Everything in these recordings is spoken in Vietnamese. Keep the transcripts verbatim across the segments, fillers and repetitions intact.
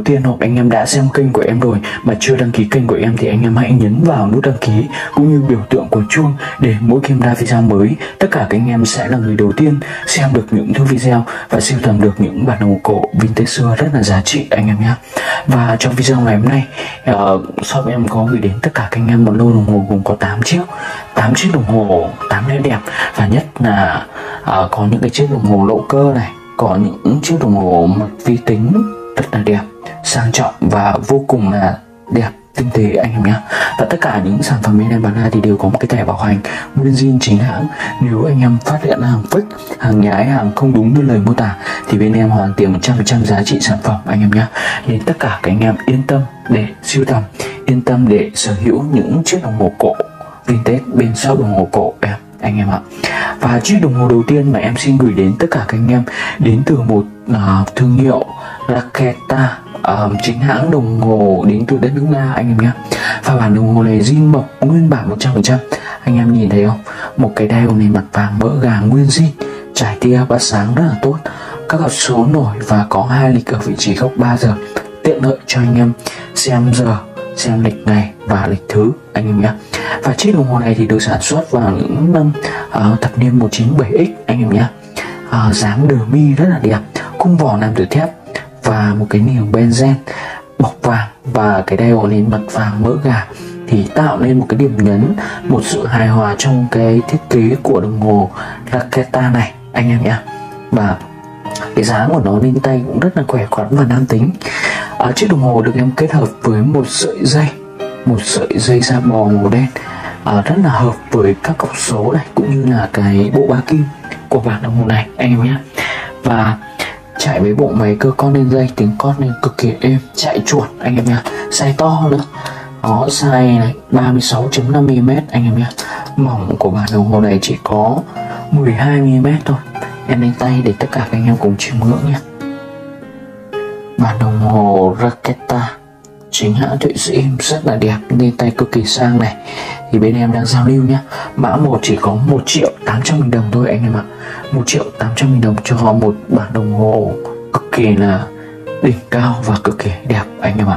tiên hoặc anh em đã xem kênh của em rồi mà chưa đăng ký kênh của em thì anh em hãy nhấn vào nút đăng ký cũng như biểu tượng của chuông để mỗi khi em ra video mới, tất cả các anh em sẽ là người đầu tiên xem được những thứ video và sưu tầm được những bản đồng hồ cổ vintage xưa rất là giá trị anh em nhé. Và trong video ngày hôm nay, uh, shop em có gửi đến tất cả các anh em một lô đồng hồ gồm có tám chiếc, tám chiếc đồng hồ, tám nét đẹp, và nhất là uh, có những cái chiếc đồng hồ lộ cơ này, có những chiếc đồng hồ mặt vi tính rất là đẹp, sang trọng và vô cùng là đẹp, tinh tế anh em nhé. Và tất cả những sản phẩm bên em bán ra thì đều có một cái thẻ bảo hành nguyên zin chính hãng. Nếu anh em phát hiện hàng fake, hàng nhái, hàng không đúng như lời mô tả thì bên em hoàn tiền một trăm phần trăm giá trị sản phẩm anh em nhé. Nên tất cả các anh em yên tâm để sưu tầm, yên tâm để sở hữu những chiếc đồng hồ cổ vintage bên shop đồng hồ cổ em anh em ạ. Và chiếc đồng hồ đầu tiên mà em xin gửi đến tất cả các anh em đến từ một uh, thương hiệu Raketa, uh, chính hãng đồng hồ đến từ đất nước Nga anh em nhé. Và bản đồng hồ này zin mộc nguyên bản một trăm phần trăm. Anh em nhìn thấy không? Một cái dial này mặt vàng mỡ gà nguyên zin, trải tia bắt sáng rất là tốt, các hộp số nổi và có hai lịch ở vị trí góc ba giờ, tiện lợi cho anh em xem giờ, xem lịch ngày và lịch thứ anh em nhé. Và chiếc đồng hồ này thì được sản xuất vào những năm uh, thập niên một chín bảy x anh em nhé. Uh, dáng đờ mi rất là đẹp, cung vỏ làm từ thép và một cái niềng benzen bọc vàng, và cái dial nền mặt vàng mỡ gà thì tạo nên một cái điểm nhấn, một sự hài hòa trong cái thiết kế của đồng hồ Raketa này anh em nhé. Và cái dáng của nó lên tay cũng rất là khỏe khoắn và nam tính. Ở chiếc đồng hồ được em kết hợp với một sợi dây, một sợi dây da bò màu đen, à, rất là hợp với các cọc số này cũng như là cái bộ ba kim của bản đồng hồ này anh em nhé. Và chạy với bộ máy cơ con lên dây, tiếng con lên cực kỳ êm, chạy chuột anh em nhé, size to nữa. Đó, size này ba mươi sáu phẩy năm mi li mét anh em nhé. Mỏng của bản đồng hồ này chỉ có mười hai mi li mét thôi. Em đánh tay để tất cả các anh em cùng chiêm ngưỡng nhé. Bản đồng hồ Raketa chính hãng Thụy Sĩ rất là đẹp, lên tay cực kỳ sang này. Thì bên em đang giao lưu nhé. Mã một chỉ có một triệu tám trăm nghìn đồng thôi anh em ạ. một triệu tám trăm nghìn đồng cho một bản đồng hồ cực kỳ là đỉnh cao và cực kỳ đẹp anh em ạ.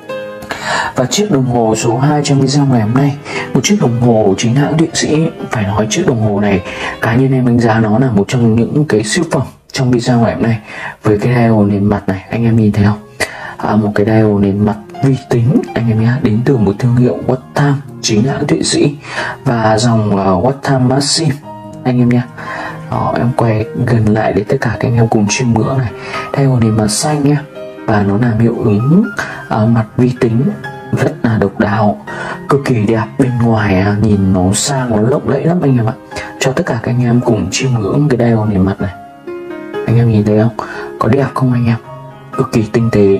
Và chiếc đồng hồ số hai trong video ngày hôm nay, một chiếc đồng hồ chính hãng Thụy Sĩ. Phải nói chiếc đồng hồ này cá nhân em đánh giá nó là một trong những cái siêu phẩm trong video ngày hôm nay. Với cái dial nền mặt này anh em nhìn thấy không? À, một cái dial nền mặt vi tính anh em nhé, đến từ một thương hiệu Wattam chính hãng Thụy Sĩ và dòng uh, Wattam Maxim anh em nhé. Đó, em quay gần lại để tất cả các anh em cùng chiêm ngưỡng này. Dial nền mặt xanh nhé, và nó làm hiệu ứng uh, mặt vi tính rất là độc đáo, cực kỳ đẹp. Bên ngoài uh, nhìn nó sang, nó lộng lẫy lắm anh em ạ. Cho tất cả các anh em cùng chiêm ngưỡng cái dial nền mặt này. Anh em nhìn thấy không? Có đẹp không anh em? Cực kỳ tinh tế.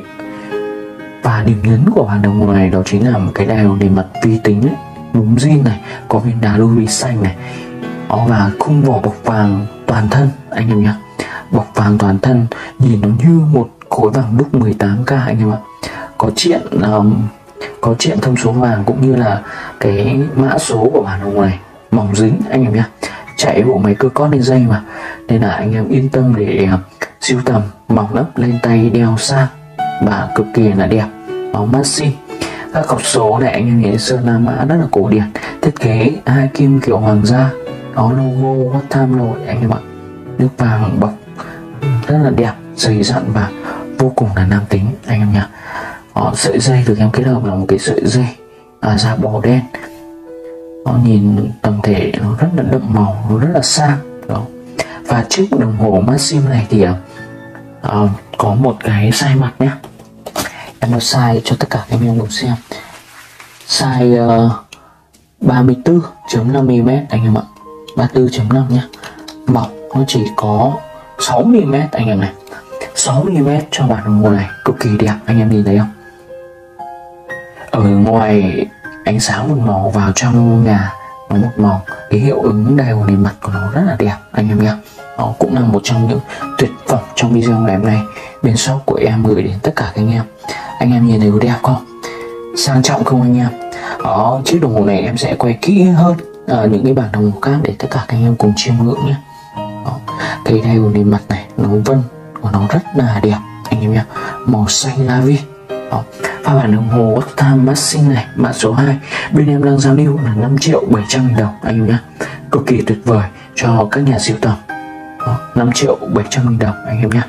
Và điểm nhấn của bản đồng hồ này đó chính là một cái dial nền mặt vi tính ấy, núm zin này, có viên đá ruby xanh này. Đó, và khung vỏ bọc vàng toàn thân anh em nhé. Bọc vàng toàn thân nhìn nó như một khối vàng đúc mười tám ca anh em ạ. Có triện um, có triện thông số vàng cũng như là cái mã số của bản đồng hồ này mỏng dính anh em nhé. Chạy bộ máy cơ cót lên dây mà, nên là anh em yên tâm để uh, sưu tầm, mỏng lắm, lên tay đeo sang và cực kỳ là đẹp. Báo Maxim, các cọc số này anh em nhìn sơn la mã rất là cổ điển, thiết kế hai kim kiểu hoàng gia, đó logo Wattam rồi anh em ạ. Nước vàng bọc rất là đẹp, dày dặn và vô cùng là nam tính anh em nhé. Đó, sợi dây được em kết hợp là một cái sợi dây à, da bò đen. Nó nhìn tổng thể nó rất là đậm màu, nó rất là sang đó. Và chiếc đồng hồ Maxim này thì uh, có một cái size mặt nhé. Em nó size cho tất cả các anh em cùng xem. Size uh, ba mươi tư phẩy năm mi li mét anh em ạ. ba mươi tư phẩy năm nhé. Mỏng nó chỉ có sáu mi li mét anh em này. sáu mi li mét cho bản đồng hồ này cực kỳ đẹp anh em nhìn thấy không? Ở ngoài ánh sáng một màu, vào trong nhà nó một màu. Cái hiệu ứng dial nền mặt của nó rất là đẹp anh em nhé. Đó cũng là một trong những tuyệt phẩm trong video ngày hôm nay bên shop của em gửi đến tất cả các anh em. Anh em nhìn thấy có đẹp không? Sang trọng không anh em? Đó, chiếc đồng hồ này em sẽ quay kỹ hơn à, những cái bản đồng hồ khác để tất cả các anh em cùng chiêm ngưỡng nhé. Đó, cái dial nền mặt này, nó vân của nó rất là đẹp anh em nhé. Màu xanh la vi Đó. Và bản đồng hồ Watch Time Machine này, mã số hai, bên em đang giao lưu là năm triệu bảy trăm nghìn đồng anh em nhé. Cực kỳ tuyệt vời cho các nhà sưu tầm. Đó, năm triệu bảy trăm nghìn đồng anh em nhé.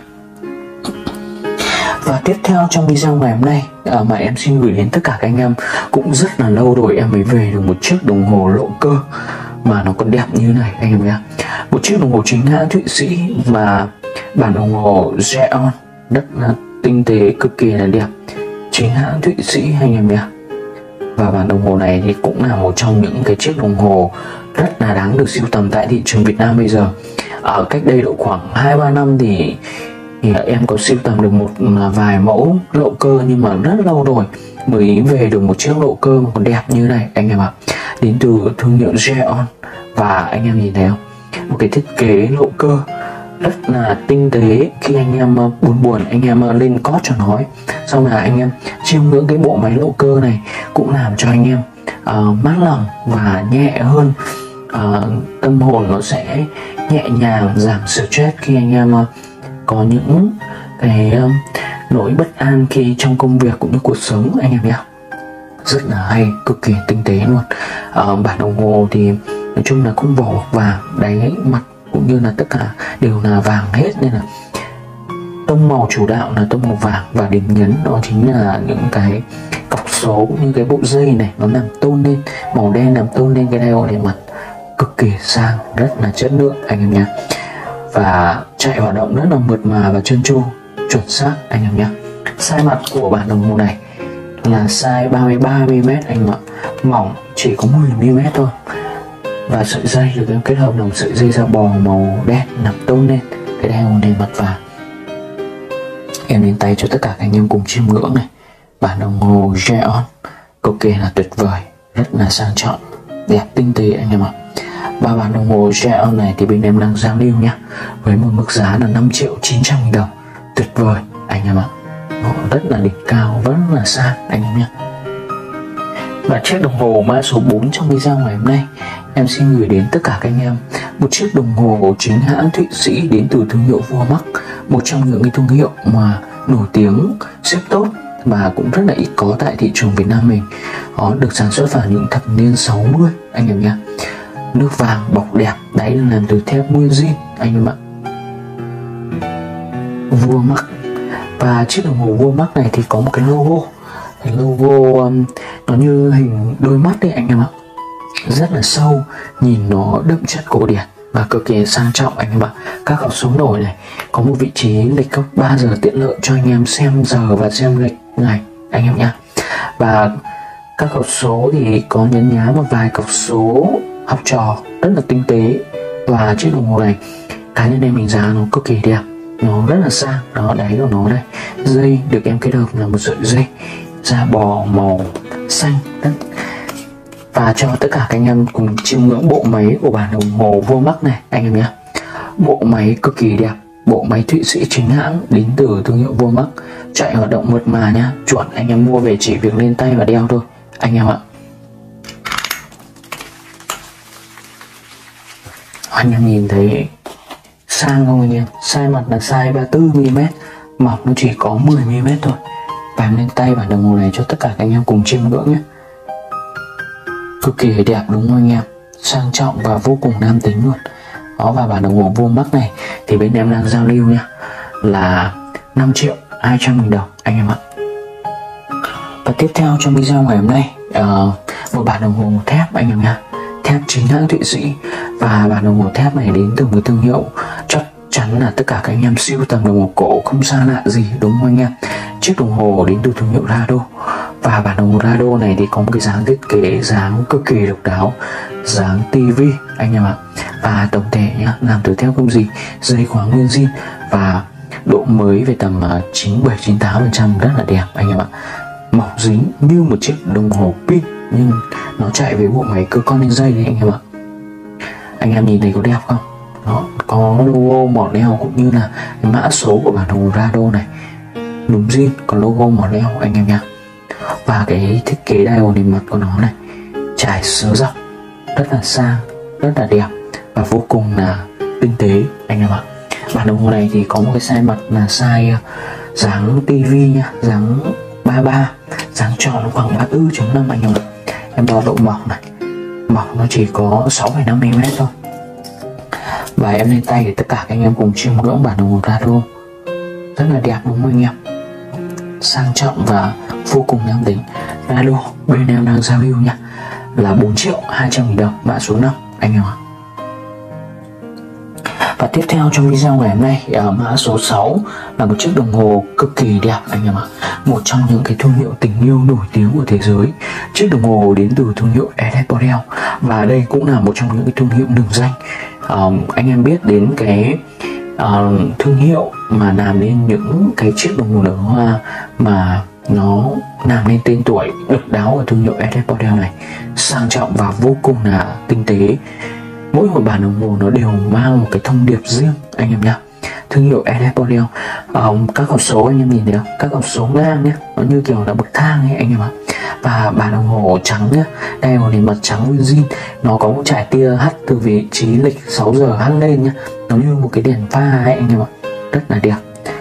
Và tiếp theo trong video ngày hôm nay à, mà em xin gửi đến tất cả các anh em, cũng rất là lâu rồi em mới về được một chiếc đồng hồ lộ cơ mà nó còn đẹp như này anh em nhé. Một chiếc đồng hồ chính hãng Thụy Sĩ mà bản đồng hồ Geon rất là tinh tế, cực kỳ là đẹp, chính hãng Thụy Sĩ anh em nhé. Và bản đồng hồ này thì cũng là một trong những cái chiếc đồng hồ rất là đáng được sưu tầm tại thị trường Việt Nam bây giờ. Ở cách đây độ khoảng hai ba năm thì, thì em có sưu tầm được một vài mẫu lộ cơ, nhưng mà rất lâu rồi mới về được một chiếc lộ cơ mà còn đẹp như này anh em ạ. Đến từ thương hiệu Geon. Và anh em nhìn thấy không, một cái thiết kế lộ cơ rất là tinh tế. Khi anh em buồn buồn anh em lên cót cho nó ấy, xong là anh em chiêm ngưỡng cái bộ máy lộ cơ này, cũng làm cho anh em uh, mát lòng và nhẹ hơn. Uh, tâm hồn nó sẽ nhẹ nhàng, giảm stress khi anh em uh, có những cái uh, nỗi bất an khi trong công việc cũng như cuộc sống anh em nhé. Rất là hay, cực kỳ tinh tế luôn. Uh, bản đồng hồ thì nói chung là cũng vỏ vàng, đáy mặt cũng như là tất cả đều là vàng hết, nên là tông màu chủ đạo là tông màu vàng, và điểm nhấn đó chính là những cái cọc số như cái bộ dây này nó làm tôn lên màu đen, làm tôn lên cái đeo lên mặt, cực kỳ sang, rất là chất lượng anh em nhé. Và chạy hoạt động rất là mượt mà và trơn tru, chuẩn xác anh em nhé. Size mặt của bản đồng hồ này là size ba mươi ba mi li mét anh em ạ, mỏng chỉ có mười mi li mét thôi. Và sợi dây được em kết hợp đồng sợi dây da bò màu đen nằm tôn lên cái đeo lên mặt vàng. Em đến tay cho tất cả các anh em cùng chiêm ngưỡng này. Bản đồng hồ Geon cực kỳ là tuyệt vời, rất là sang trọng, đẹp tinh tế anh em ạ. Và bản đồng hồ Geon này thì bên em đang giao lưu nhá, với một mức giá là năm triệu chín trăm nghìn đồng. Tuyệt vời anh em ạ, nó rất là đỉnh cao, rất là sang anh em nhé. Và chiếc đồng hồ mã số bốn trong video ngày hôm nay em xin gửi đến tất cả các anh em một chiếc đồng hồ chính hãng Thụy Sĩ đến từ thương hiệu Vuomark, một trong những cái thương hiệu mà nổi tiếng, xếp tốt và cũng rất là ít có tại thị trường Việt Nam mình. Nó được sản xuất vào những thập niên sáu mươi anh em nhé. Nước vàng bọc đẹp, đáy được làm từ thép nguyên zin anh em ạ. Vuomark. Và chiếc đồng hồ Vuomark này thì có một cái logo, cái logo um, nó như hình đôi mắt đấy anh em ạ, rất là sâu, nhìn nó đậm chất cổ điển và cực kỳ sang trọng anh em ạ. Các góc số nổi này có một vị trí lịch góc ba giờ tiện lợi cho anh em xem giờ và xem lịch ngày anh em nhé. Và các cọc số thì có nhấn nhá một vài cọc số học trò rất là tinh tế. Và chiếc đồng hồ này cá nhân em đánh giá nó cực kỳ đẹp, nó rất là sang. Đó, đáy của nó đây, dây được em kết hợp là một sợi dây da bò màu xanh đất. Và cho tất cả các anh em cùng chiêm ngưỡng bộ máy của bản đồng hồ Vuomark này anh em nhé. Bộ máy cực kỳ đẹp, bộ máy Thụy Sĩ chính hãng đến từ thương hiệu Vuomark, chạy hoạt động mượt mà nhá, chuẩn. Anh em mua về chỉ việc lên tay và đeo thôi anh em ạ. Anh em nhìn thấy sang không anh em? Size mặt là size ba mươi tư mi li mét, mỏng nó chỉ có mười mi li mét thôi. Và em lên tay bản đồng hồ này cho tất cả các anh em cùng chiêm ngưỡng nhé. Cực kỳ đẹp đúng không anh em? Sang trọng và vô cùng nam tính luôn. Đó, và bản đồng hồ Vuomark này thì bên em đang giao lưu nha, là năm triệu hai trăm nghìn đồng anh em ạ. Và tiếp theo trong video ngày hôm nay uh, một bản đồng hồ thép anh em nha, thép chính hãng Thụy Sĩ. Và bản đồng hồ thép này đến từ một thương hiệu chắc chắn là tất cả các anh em siêu tầm đồng hồ cổ không xa lạ gì đúng không anh em? Chiếc đồng hồ đến từ thương hiệu Rado. Và bản đồng hồ Rado này thì có một cái dáng thiết kế dáng cực kỳ độc đáo, dáng tivi anh em ạ. Và tổng thể nhá, làm từ thép không gì, dây khóa nguyên zin và độ mới về tầm chín mươi bảy chín mươi tám phần trăm, rất là đẹp anh em ạ. Mỏng dính như một chiếc đồng hồ pin nhưng nó chạy với bộ máy cơ con lên dây đấy anh em ạ. Anh em nhìn thấy có đẹp không? Đó, có logo mỏ leo cũng như là cái mã số của bản đồng hồ Rado này, đúng zin, có logo mỏ leo anh em nha. Và cái thiết kế dial nền mặt của nó này trải sớ dọc, rất là sang, rất là đẹp và vô cùng là tinh tế anh em ạ. Bản đồng hồ này thì có một cái size mặt là size dáng tivi nha, dáng ba ba, dáng tròn nó khoảng ba mươi tư chấm năm anh em ạ. Em đo độ mỏng này, mỏng nó chỉ có sáu phẩy năm mi li mét thôi. Và em lên tay để tất cả các anh em cùng chiêm ngưỡng bản đồng hồ Rado. Rất là đẹp đúng không anh em? Sang trọng và vô cùng nam tính. Rado bên em đang giao lưu nha, là bốn triệu hai trăm nghìn đồng, mã số năm anh em ạ. Và tiếp theo trong video ngày hôm nay, ở mã số sáu là một chiếc đồng hồ cực kỳ đẹp anh em ạ. Một trong những cái thương hiệu tình yêu nổi tiếng của thế giới. Chiếc đồng hồ đến từ thương hiệu Eret Model, và đây cũng là một trong những cái thương hiệu lừng danh. Um, anh em biết đến cái uh, thương hiệu mà làm nên những cái chiếc đồng hồ nở hoa mà nó làm nên tên tuổi độc đáo ở thương hiệu Eret Model này, sang trọng và vô cùng là tinh tế. Mỗi một bản đồng hồ nó đều mang một cái thông điệp riêng anh em nhé. Thương hiệu Eret Model, um, các hộp số anh em nhìn thấy không? Các hộp số ngang nhé, nó như kiểu là bậc thang ấy anh em ạ. Và bản đồng hồ trắng nhé, đây là nền mặt trắng nguyên zin, nó có một trải tia hắt từ vị trí lịch sáu giờ hắt lên nhé, nó như một cái đèn pha ấy anh em ạ, rất là đẹp.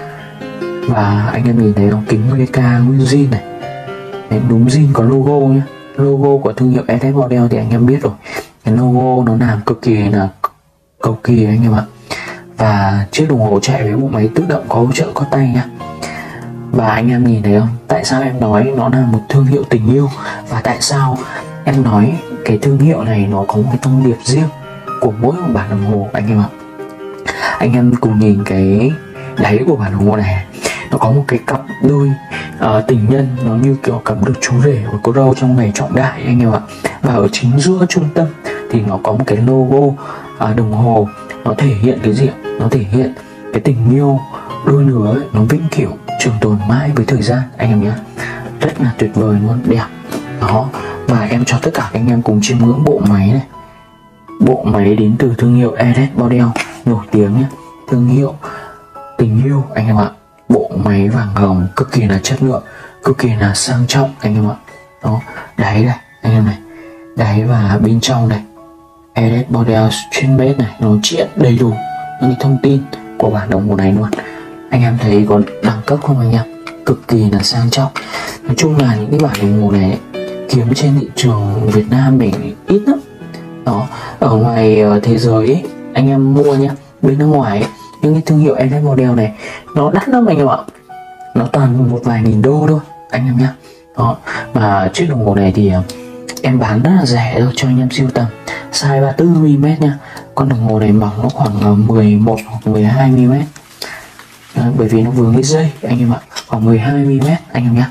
Và anh em nhìn thấy không, kính vê ca nguyên zin này. Đấy, đúng zin có logo nhé, logo của thương hiệu Eret Model thì anh em biết rồi, cái logo nó làm cực kỳ là cầu kỳ anh em ạ. Và chiếc đồng hồ chạy với bộ máy tự động có hỗ trợ có tay nha. Và anh em nhìn thấy không, tại sao em nói nó là một thương hiệu tình yêu, và tại sao em nói cái thương hiệu này nó có một cái thông điệp riêng của mỗi một bản đồng hồ anh em ạ. Anh em cùng nhìn cái đáy của bản đồng hồ này, nó có một cái cặp đôi uh, tình nhân, nó như kiểu cặp đôi chú rể và cô dâu trong ngày trọng đại anh em ạ. Và ở chính giữa trung tâm thì nó có một cái logo uh, đồng hồ, nó thể hiện cái gì? Nó thể hiện cái tình yêu đôi lứa ấy, nó vĩnh cửu trường tồn mãi với thời gian anh em nhé. Rất là tuyệt vời luôn, đẹp đó. Và em cho tất cả các anh em cùng chiêm ngưỡng bộ máy này. Bộ máy đến từ thương hiệu Eret Model nổi tiếng nhé, thương hiệu tình yêu anh em ạ. Bộ máy vàng hồng cực kỳ là chất lượng, cực kỳ là sang trọng anh em ạ. Đó, đáy đây anh em này, đáy và bên trong này Eret Model chuyên bếp này, nó triện đầy đủ những thông tin của bản đồng hồ này luôn. Anh em thấy có đẳng cấp không anh em? Cực kỳ là sang trọng. Nói chung là những cái bản đồng hồ này ấy, kiếm trên thị trường Việt Nam mình ít lắm. Đó, ở ngoài thế giới ấy, anh em mua nhá, bên nước ngoài ấy, những cái thương hiệu Eret Model này nó đắt lắm anh em ạ. Nó toàn một vài nghìn đô thôi anh em nhá. Đó, mà chiếc đồng hồ này thì em bán rất là rẻ thôi cho anh em siêu tầm, size ba mươi tư mi li mét nha. Con đồng hồ này mỏng nó khoảng mười một hoặc mười hai mi li mét. Đó, bởi vì nó vướng cái dây anh em ạ, khoảng mười hai mi li mét anh em nhé.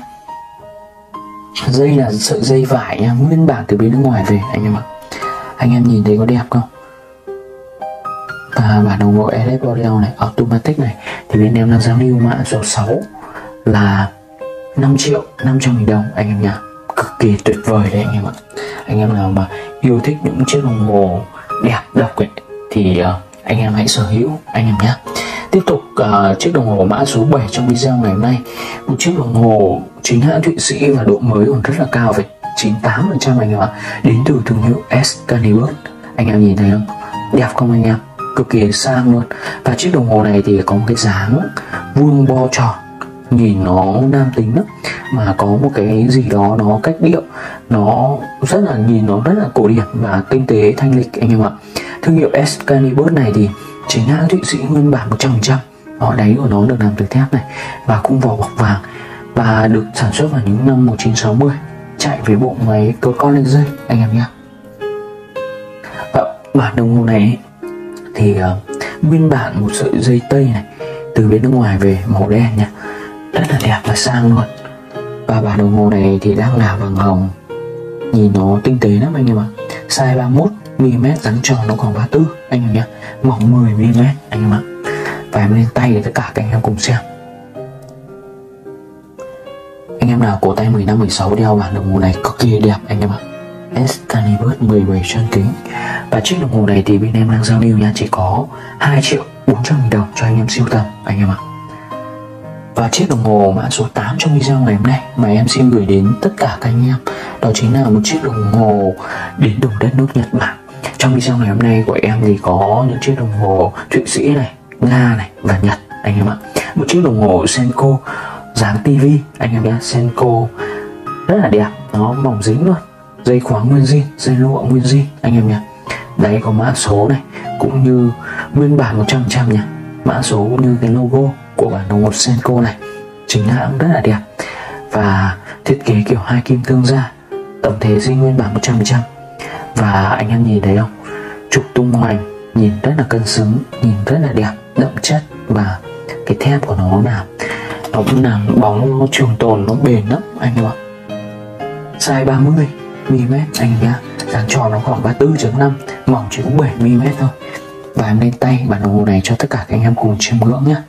Dây là sợi dây vải nha, nguyên bản từ bên nước ngoài về anh em ạ. Anh em nhìn thấy có đẹp không? Và bản đồng hồ Eret Model này, automatic này, thì bên em đang giao lưu mã số sáu là năm triệu năm trăm nghìn đồng anh em nhé. Cực kỳ tuyệt vời đấy anh em ạ. Anh em nào mà yêu thích những chiếc đồng hồ đẹp độc ấy, thì uh, anh em hãy sở hữu anh em nhé. Tiếp tục uh, chiếc đồng hồ mã số bảy trong video ngày hôm nay, một chiếc đồng hồ chính hãng Thụy Sĩ và độ mới còn rất là cao về chín mươi tám phần trăm anh em ạ, đến từ thương hiệu Excalibur. Anh em nhìn thấy không? Đẹp không anh em? Cực kỳ sang luôn. Và chiếc đồng hồ này thì có một cái dáng vuông bo tròn, nhìn nó nam tính lắm, mà có một cái gì đó nó cách điệu, nó rất là nhìn nó rất là cổ điển và tinh tế thanh lịch anh em ạ. Thương hiệu Excalibur này thì chính hãng Thụy Sĩ nguyên bản một trăm phần trăm. Đó, đáy của nó được làm từ thép này và cũng vỏ bọc vàng, và được sản xuất vào những năm một nghìn chín trăm sáu mươi, chạy với bộ máy cơ con lên dây anh em nhé. Và bản đồng hồ này thì uh, nguyên bản một sợi dây tây này từ bên nước ngoài về, màu đen nha, rất là đẹp và sang luôn. Và bản đồng hồ này thì đang là vàng hồng, nhìn nó tinh tế lắm anh em ạ. Size ba mươi mốt mi li mét, dáng tròn nó khoảng ba mươi tư anh em nhé, mỏng mười mi li mét anh em ạ. Và em lên tay để tất cả các anh em cùng xem. Anh em nào cổ tay mười lăm mười sáu đeo bản đồng hồ này cực kỳ đẹp anh em ạ. Excalibur mười bảy chân kính. Và chiếc đồng hồ này thì bên em đang giao lưu nha, chỉ có hai triệu bốn trăm nghìn đồng cho anh em siêu tầm anh em ạ. Và chiếc đồng hồ mã số tám trong video ngày hôm nay mà em xin gửi đến tất cả các anh em, đó chính là một chiếc đồng hồ đến từ đất nước Nhật Bản. Trong video ngày hôm nay của em thì có những chiếc đồng hồ Thụy Sĩ này, Nga này và Nhật anh em ạ. Một chiếc đồng hồ Seiko dáng tivi anh em nhé. Senko rất là đẹp, nó mỏng dính luôn, dây khóa nguyên zin, dây lụa nguyên zin anh em nhé. Đấy có mã số này cũng như nguyên bản một trăm phần trăm nha, mã số cũng như cái logo của bản đồng hồ Senko này, chính hãng rất là đẹp và thiết kế kiểu hai kim tương gia, tổng thể zin nguyên bản một trăm phần trăm. Và anh em nhìn thấy không, trục tung hoành nhìn rất là cân xứng, nhìn rất là đẹp, đậm chất, và cái thép của nó là nó cũng là bóng, nó trường tồn, nó bền lắm anh em ạ. Size ba mươi mi li mét anh em nhá, dáng tròn nó khoảng ba mươi tư chấm năm, mỏng chỉ có bảy mi li mét thôi. Và em lên tay bản đồng hồ này cho tất cả các anh em cùng chiêm ngưỡng nhá.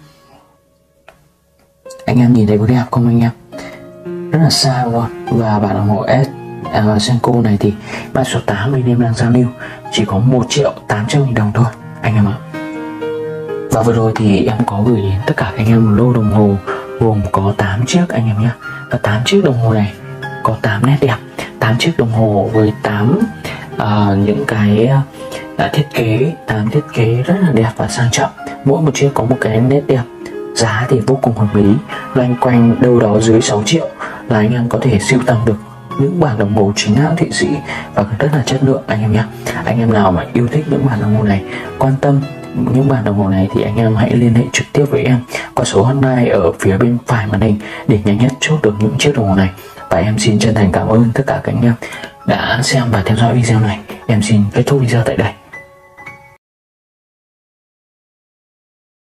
Anh em nhìn thấy có đẹp không anh em, rất là sang luôn. Và bản đồng hồ S uh, Senko này thì mã số tám mình em đang giao lưu chỉ có một triệu tám trăm nghìn đồng thôi anh em ạ. Và vừa rồi thì em có gửi đến tất cả các anh em một lô đồng hồ gồm có tám chiếc anh em nhé. Và tám chiếc đồng hồ này có tám nét đẹp, tám chiếc đồng hồ với tám uh, những cái uh, thiết kế, tám thiết kế rất là đẹp và sang trọng. Mỗi một chiếc có một cái nét đẹp, giá thì vô cùng hợp lý, loanh quanh đâu đó dưới sáu triệu là anh em có thể sưu tầm được những bản đồng hồ chính hãng Thụy Sĩ và rất là chất lượng anh em nhé. Anh em nào mà yêu thích những bản đồng hồ này, quan tâm những bản đồng hồ này thì anh em hãy liên hệ trực tiếp với em qua số hotline ở phía bên phải màn hình để nhanh nhất chốt được những chiếc đồng hồ này. Và em xin chân thành cảm ơn tất cả các anh em đã xem và theo dõi video này. Em xin kết thúc video tại đây.